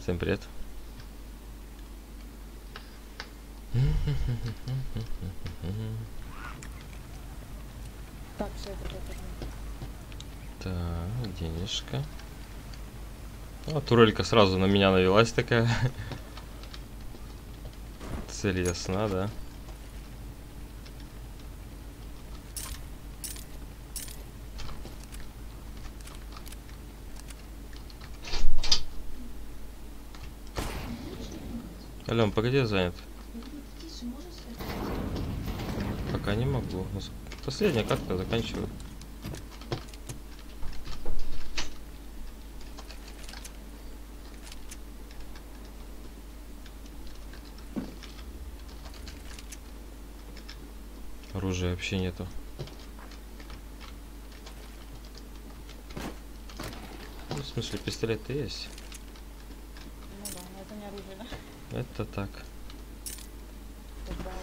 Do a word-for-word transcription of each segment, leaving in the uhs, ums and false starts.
Всем привет. Так, все это готово. Так, денежка. А, турелька сразу на меня навелась такая. Цель ясна, да? Алён, погоди, я занят. Пока не могу. Последняя катка, заканчиваю. Оружия вообще нету. Ну, в смысле, пистолет-то есть. Ну да, но это не оружие, да? Это так. Тогда...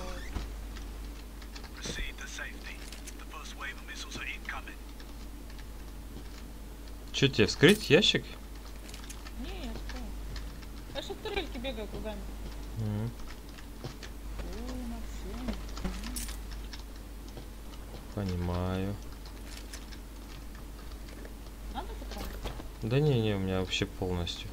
Че тебе, вскрыть ящик? Не, я что? Я что в турельке бегаю кругами. Mm. О, Максим. Понимаю. Надо патроны? Да не, не, у меня вообще полностью.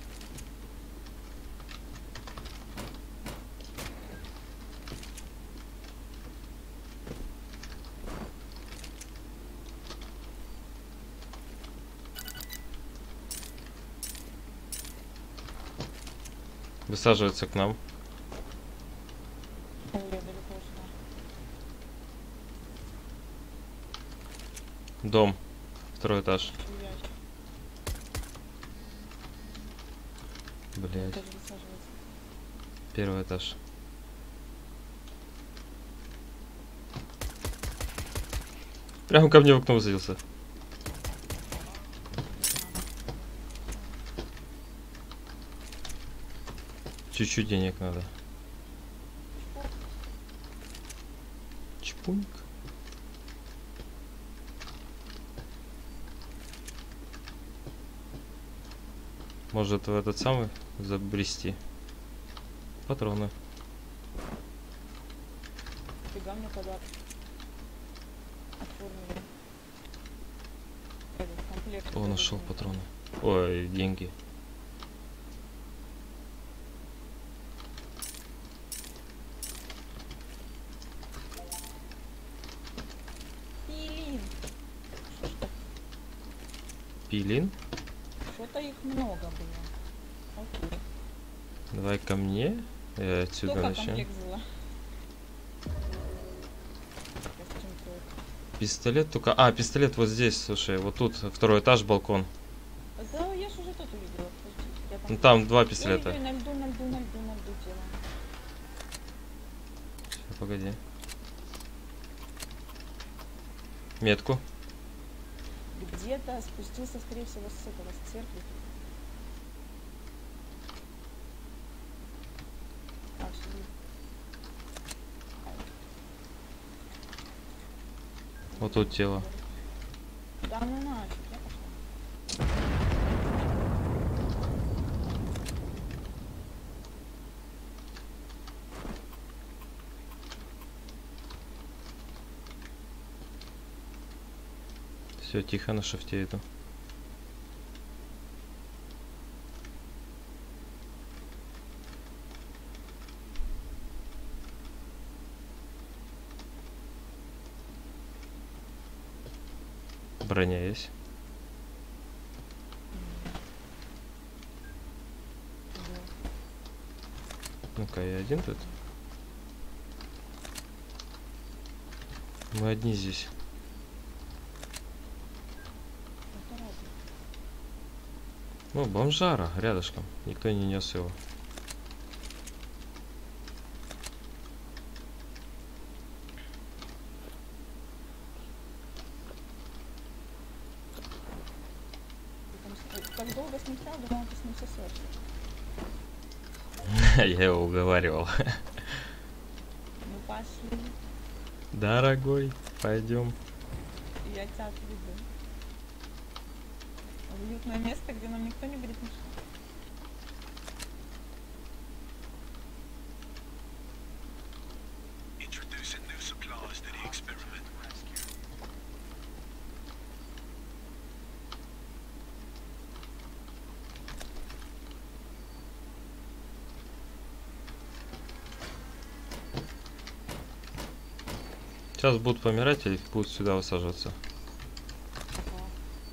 Высаживается к нам. Ой, я далеко сюда. Дом. Второй этаж. Ящик. Блять. Тоже высаживается. Первый этаж. Прямо ко мне в окно высадился. Чуть-чуть денег надо. Чпуньк. Может в этот самый забрести. Патроны. Фига мне подарок. Оформили. Этот комплект. О, нашел патроны. Ой, деньги. Пилин. Что ж так? Пилин. Что-то их много было. Окей. Давай ко мне. Я отсюда Сколько начну. комплект взяла? Костюм тройка. Пистолет только... А, пистолет вот здесь, слушай. Вот тут второй этаж, балкон. Да, я ж уже тут увидела. Я там... Ну там два Ой, пистолета. ой, на льду, на льду, на льду, на льду дело. Сейчас, погоди. Метку. Где-то спустился, скорее всего, с этого, с церкви. А, все. Вот тут тело. Да ну нафиг, я пошла. Все, тихо, на шифте иду. Броня есть. Ну-ка, я один тут. Мы одни здесь. Ну, бомжара рядышком. Никто не нес его. Как долго с ним стал, думала, ты с ним сосешь. Я его уговаривал. Ну пошли. Дорогой, пойдем. Я тебя отведу. В уютное место, где нам никто не будет мешать. Сейчас будут помирать или будут сюда высаживаться. Ага.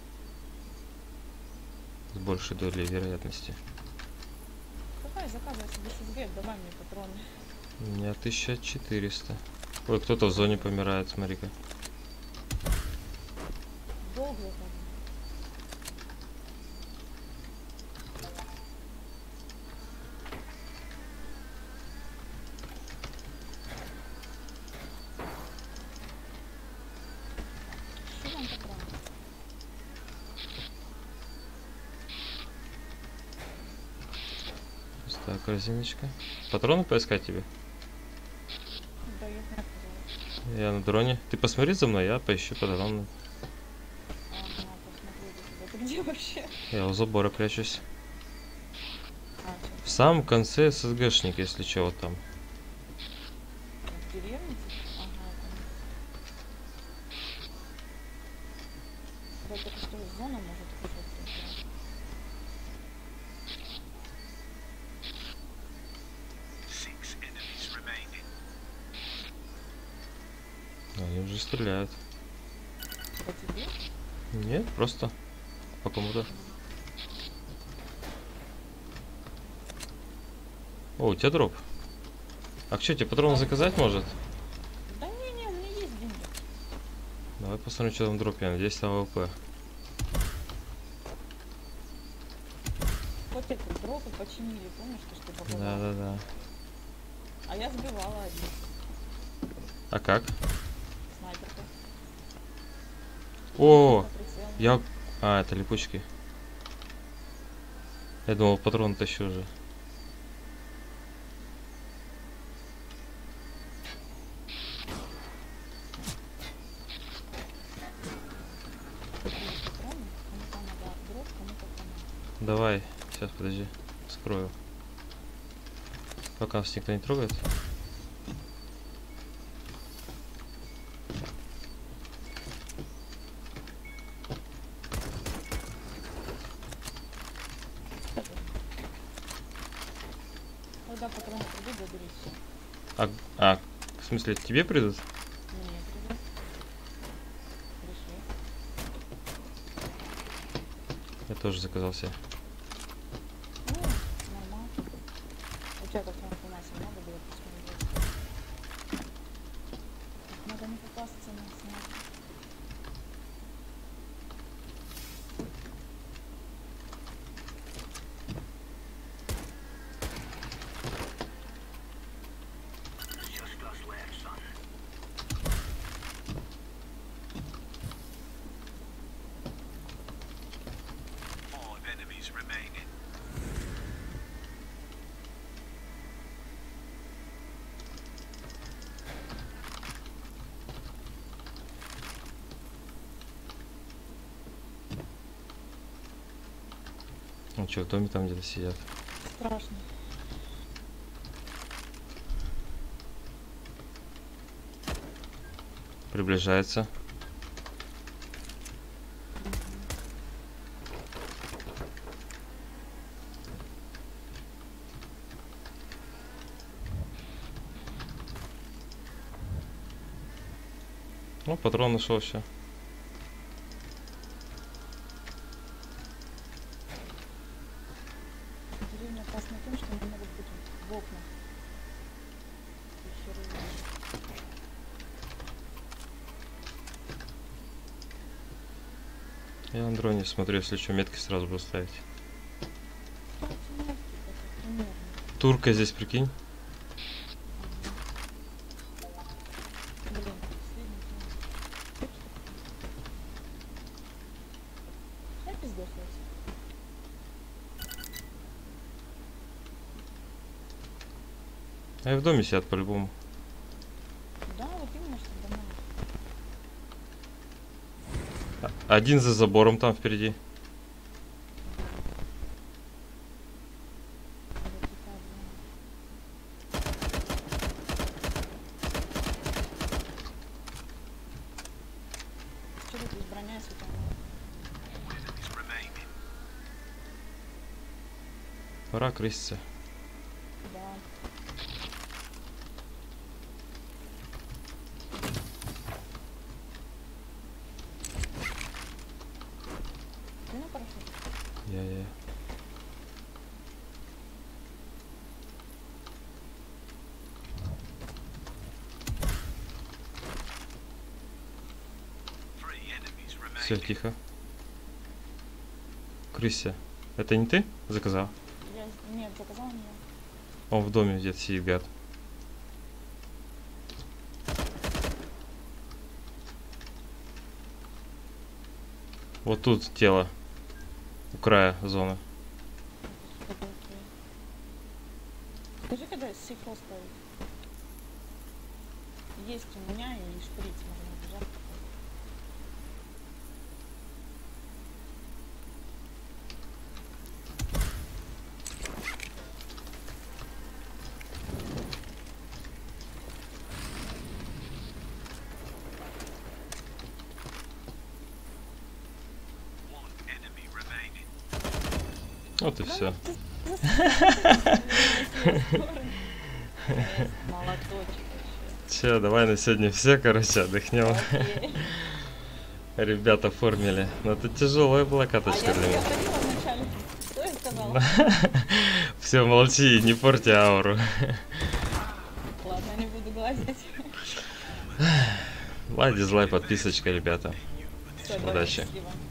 С большей долей вероятности. Давай, заказывай себе ССГ, давай мне патроны. У меня тысяча четыреста. Ой, кто-то в зоне помирает, смотри-ка. Долго там. Что вам патроны? Пустая корзиночка. Патроны поискать тебе? Да, я знаю, пожалуйста. Я на дроне. Ты посмотри за мной, я поищу патроны. Ага, посмотрю за тебя. Ты где вообще? Я у забора прячусь. А, В самом конце ССГшник, если что, вот там. что, в деревне? Ага, там. Да, только что зона может кушать. Они уже стреляют. По тебе? Нет, просто по кому-то. О, у тебя дроп. А что, тебе патроны заказать может? Да не, не, у меня есть деньги. Давай посмотрим, что там в дропе. Я надеюсь, там АВП. Вот это дропы починили, помнишь, то, что попадало? Да-да-да. А я сбивала один. А как? Снайперка. О, На прицел. я... А, это липучки. Я думал, патрон тащу уже. Такие патроны. Кому-то надо дроп, кому-то патроны. Давай, сейчас, подожди, скрою. Пока нас никто не трогает. Когда патроны придут, забери все. А, а, в смысле, тебе придут? Мне придут. Реши. Я тоже заказал себе. Ну, нормально. У тебя как на информации много было посмотреть. Надо не попасться на снайпер. Ну что, в доме там где-то сидят. Страшно. Приближается. Ну, патрон нашел все. Деревня опасна тем, что они могут быть в окна. И херы видно. Я на дроне смотрю, если что, метки сразу буду ставить. Ставьте метки, это примерно. Турка здесь, прикинь. Блин, последний день. Я пиздец есть. А и в доме сидят по-любому. Да, вот именно, что дома. А- Один за забором там впереди. Что ты без броня, если там... Пора крыситься. Да. Я-я. Все, тихо. Крыся. Это не ты заказал? Я... Нет, заказал мне. Он в доме где-то сидит, гад. Вот тут тело. У края зоны. Скажи, когда сиквел ставить? Есть у меня и шприц можно держать. Вот и все. Молоточек Че, давай на сегодня все, короче, отдохнем. еще. Ребята оформили. Но это тяжелая была А каточка я для меня. ходила вначале. Что я сказала? Все, молчи, не порти ауру. Ладно, не буду глазеть. Лайк, дизлайк, подписочка, ребята. Всё, давай, Удачи. счастливо.